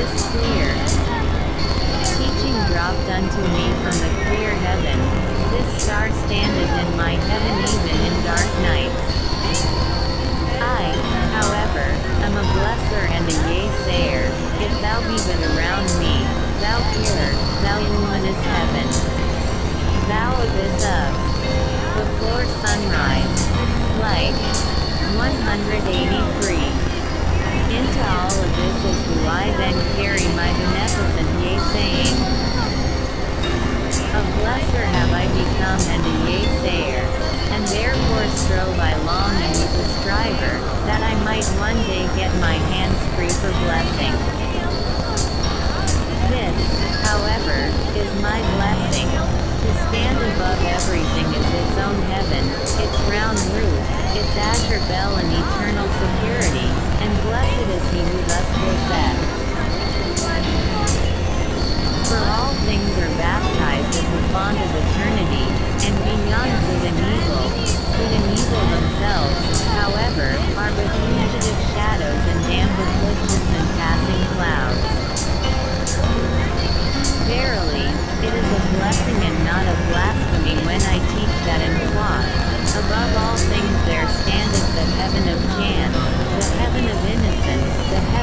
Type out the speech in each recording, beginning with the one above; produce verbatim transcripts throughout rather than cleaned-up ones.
is clear. Teaching dropped unto me from the clear heaven. This star standeth in my heaven even in dark nights. I, however, am a blesser and a yea-sayer. If thou be but around me, thou pure, thou luminous heaven, thou abyss of, before sunrise, light. one hundred eighty-three. Into all abysses do I then carry my beneficent yea-saying. A blesser have I become and a yea-sayer, and therefore strove I long and with a striver, that I might one day get my hands free for blessing. This, however, is my blessing. To stand above everything is its own heaven, its round roof, its azure bell and eternal security, and blessed is he who thus possess. For all things are baptized in the font of eternity, and beyond good and evil. Good and evil themselves, however, are but fugitive shadows and damned afflictions and passing clouds. Verily, it is a blessing and not a blasphemy when I teach that in quod, above all things there standeth the heaven of chance, the heaven of innocence, the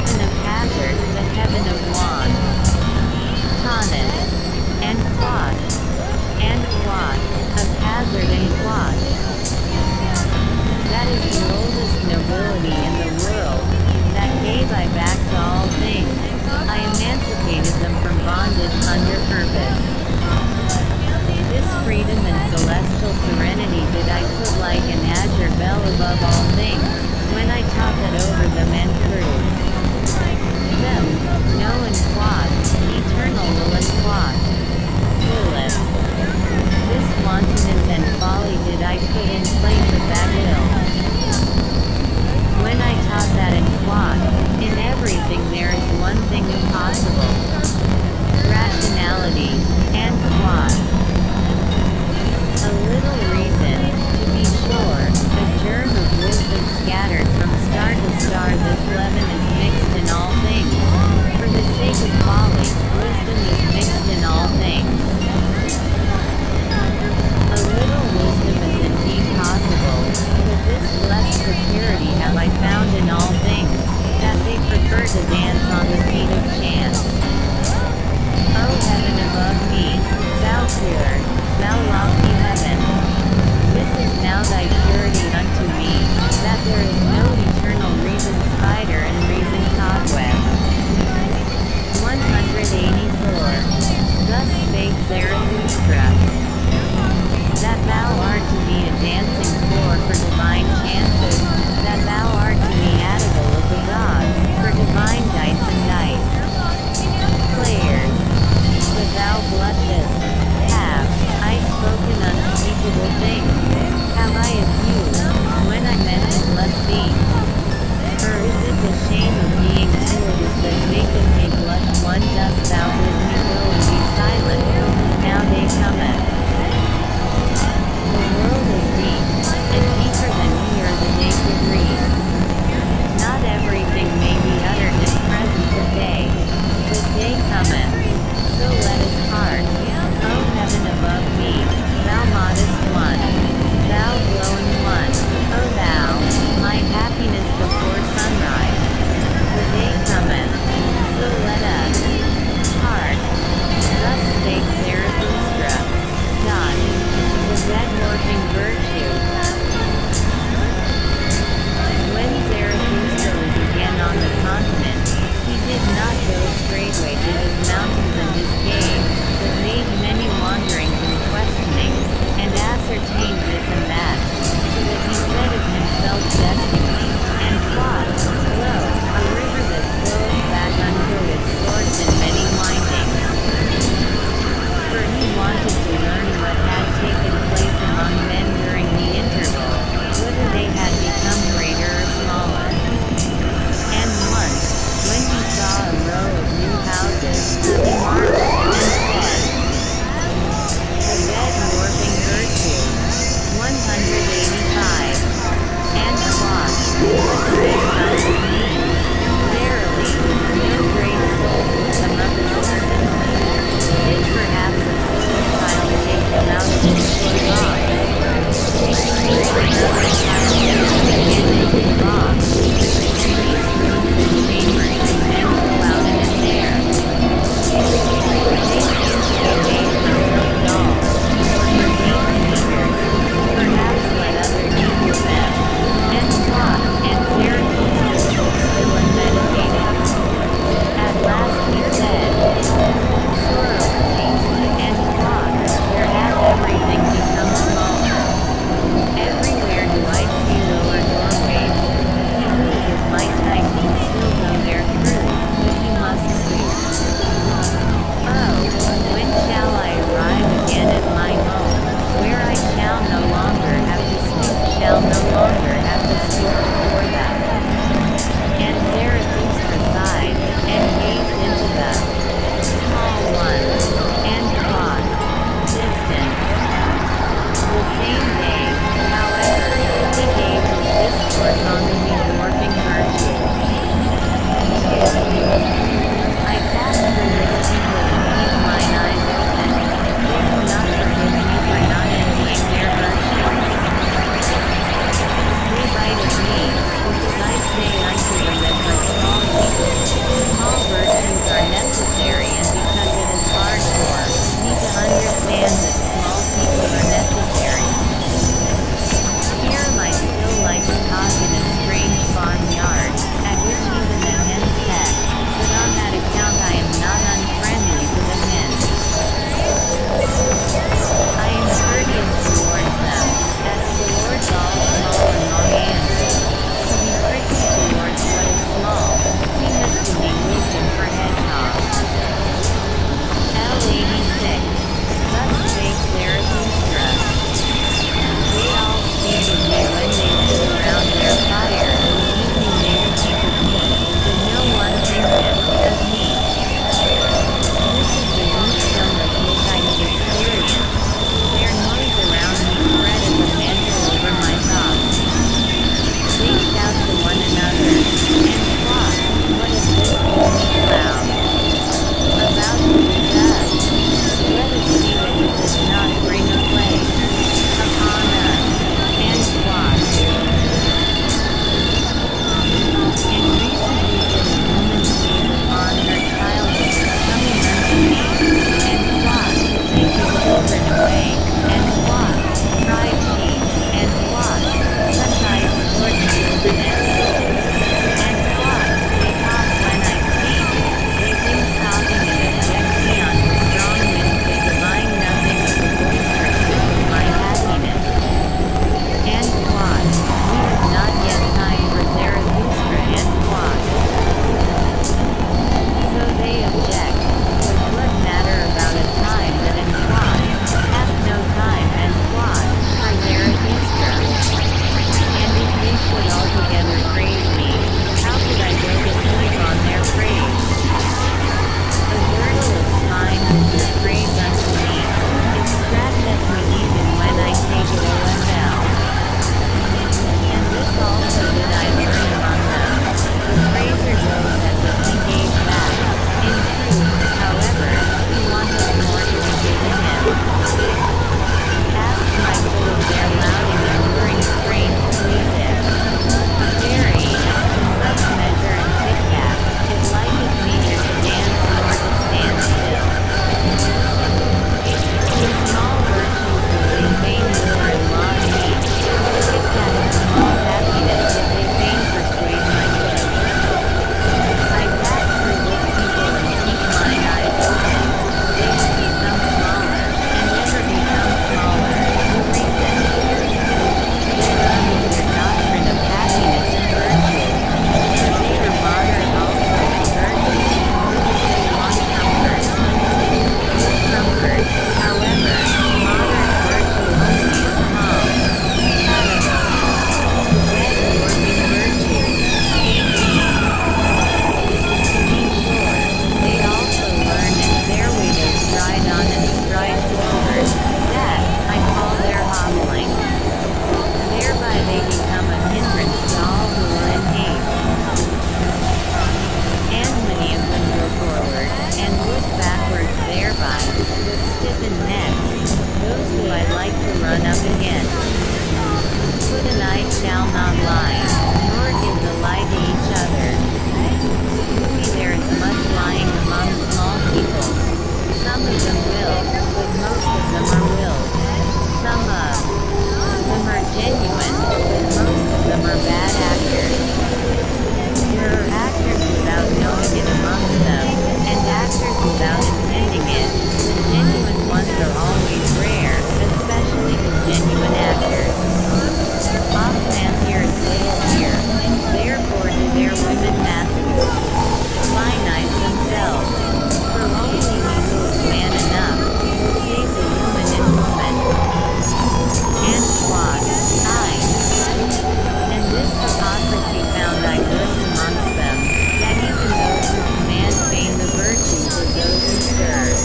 not lie, nor give the lie to each other. Truly there is much lying among small people. Some of them will, but most of them are willed. Some of them are genuine, but most of them are bad actors. There are actors without knowing it amongst them, and actors without intending it. The genuine ones are always rare, especially the genuine actors. Off-fanciers little fear, therefore do their women masters. Lionize themselves, for only he who is man enough, will save the woman in woman. And quoth, I. And this hypocrisy found I worse amongst them, that even those who command feign the virtues of those who serve.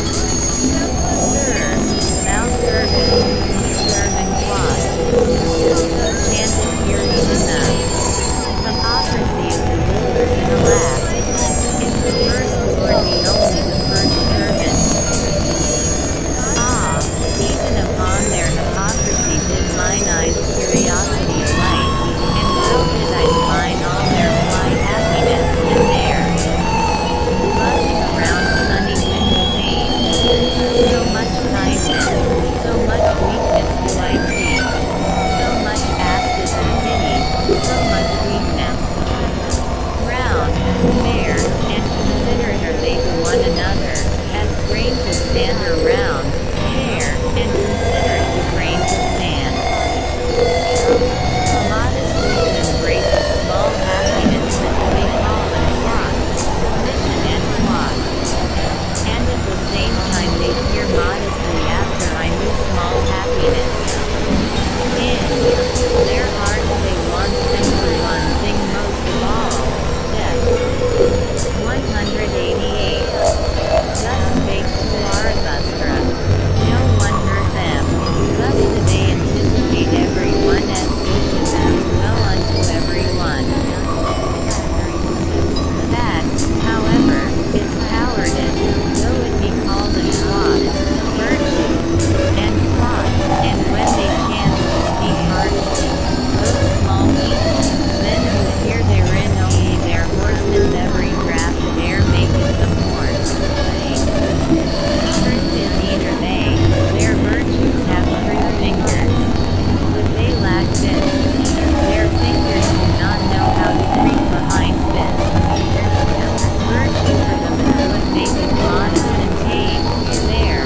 Sir, thou servest, serve and quoth. So chanted furies enough. Hypocrisy is the ruler in a laugh. If the first Lord be only the first servant. Ah, even upon their hypocrisy did mine eyes curiosity light, and so did I divine all their fly happiness, and their buzzing around sunny window panes. So much kindness, so much weakness do I see, so much asses and pity, so much weakness. Round, fair, and considerate are they to one another, as grains of sand are round, fair, and considerate to grains of sand. Modestly to embrace a small happiness that they call a cloth, submission and cloth. And at the same time they fear modestly after my new small happiness. In their hearts they want simply one thing most of all, death. one hundred eighty-eight. Thus spake Zarathustra. No one heard them. Thus do they anticipate every one as wishes to do well unto every one. That, however, is cowardice, though it be called a sloth, virtue, and sloth, and when they chance to speak harshly, those small people, men who hear therein only their horses every draught of air maketh them hoarse. Truth indeed are they, their virtues have true fingers. But they lack this, their fingers do not know how to creep behind this. Virtue for them is what maketh modest and tame, there.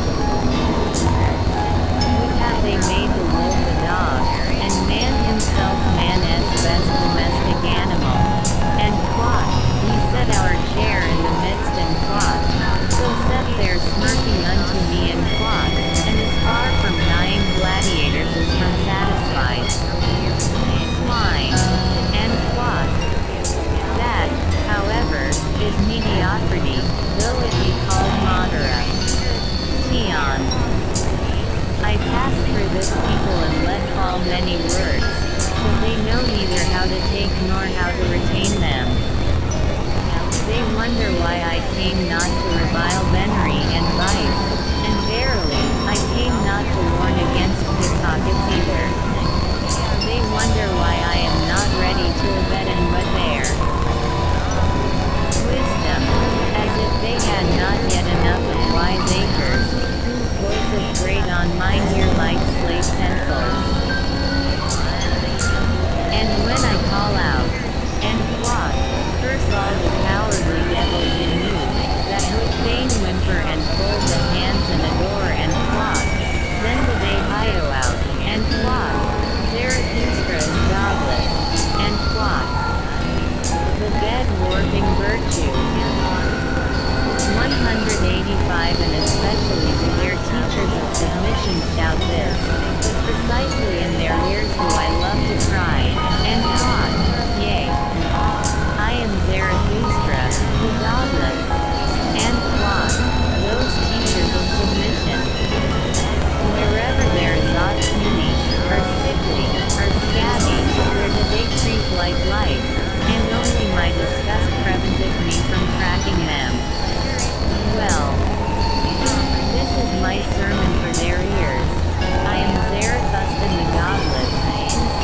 Would have they made the wolf a dog, and man himself man as best domestic animal. And quoth, we set our chair in the midst and quoth, so set there smirking unto me and quoth, and as far from dying gladiators as from satisfied swine, and quoth. That, however, is mediocrity, though it be called modera. Tion. I passed through this people and let fall many words, but they know neither how to take nor how to retain them. They wonder why I came not to revile venery and vice, and verily, I came not to warn against pickpockets either. They wonder why I am not ready to abet and but their wisdom, as if they had not yet enough of wise acres, whose voices grate on mine ear like slate pencils. And when I call out, and quoth, curse all the cowardly devils in you, that would fain whimper and fold the hands and adore and quoth, then do they hio out, and quoth, Zarathustra is godless, and quoth, the bed-warping virtue. one hundred eighty-five And especially to their teachers of submission doubt this, but precisely in their ears do I love to cry, and quoth, yea, I am Zarathustra, the godless, and quoth, those teachers of submission. Wherever there is aught puny, or sickly, or scabby, where do they creep like lice, and only my disgust preventeth me from tracking them. Well, this is my sermon for their ears. I am Zarathustra the godless, who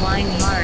swine heart.